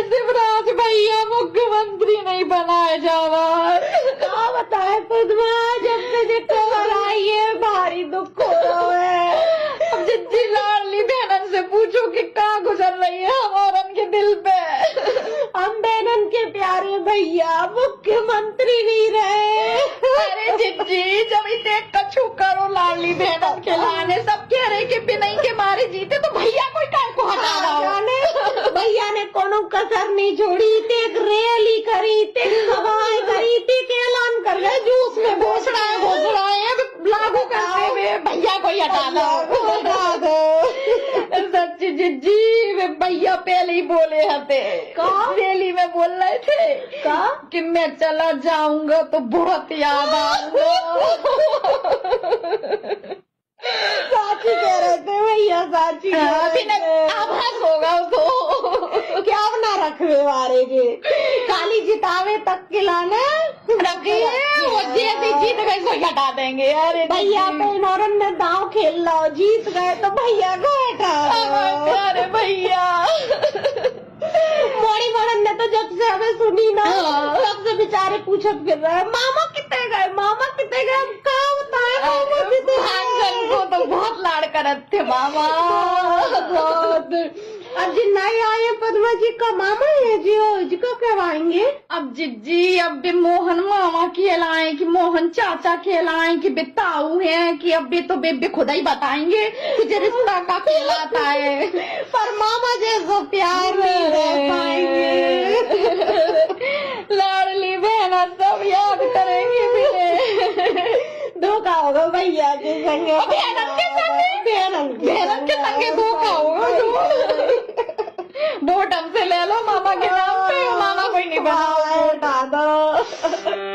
शिवराज भैया मुख्यमंत्री नहीं बनाए जावा। क्या बताए पद्मा, जब से जितना बनाई है भारी दुख हो रहा है। अब जितनी लाडली बहनन से पूछो कि क्या गुजर रही है हमारा के दिल पे। हम बहनन के प्यारे भैया मुख्यमंत्री नहीं रहे। अरे जिज्जी जब इतने कछु करो लाडली बहनन के लाने, सब कह रहे कि बिनई के मारे जीते तो भैया कोई काय को हटा रहा हो। भैया ने कोनो कसर नहीं छोड़ी, एक रैली करी, सभाएं करी, ऐलान कर गए जूस में घोषणा है लागू करते हुए भैया को हटा दो। सच्ची जिज्जी वे भैया पहले ही बोले हते, रैली में बोल रहे थे कि मैं चला जाऊंगा तो बहुत याद आऊंगा। साची कह रहे थे भैया, साची आभास होगा उसको। क्या बना रखवे वारे के काली जितावे तक खिलाना रखिए, वो जैसे जीत गए तो हटा देंगे। अरे भैया पे नौरन ने दांव खेल लो, जीत गए तो भैया को हटा। अरे भैया मोड़ी मरन ने तो जब से हमें सुनी ना तब से बेचारे पूछत फिर रहे मामा कितने गए, मामा कितने गए। हम कहा बताए मामा कितने को तो बहुत लाड़ करत थे मामा। अब जी नहीं आए पद्मा जी का मामा है जी को कहवाएंगे। अब जिज्जी अब भी मोहन मामा कहलाए कि मोहन चाचा कहलाए कि बेताऊ है कि अब भी तो बेबे खुद ही बताएंगे कि जो रिश्ता का कहलाता है। पर मामा जैसा प्यार नहीं रह पाएंगे। लाडली बहना सब याद करेंगे मेरे। धोखा होगा भैया के संगे, बहनन के संगे धोखा होगा। वोट हमसे ले लो मामा के नाम पे, मामा कोई नहीं बना।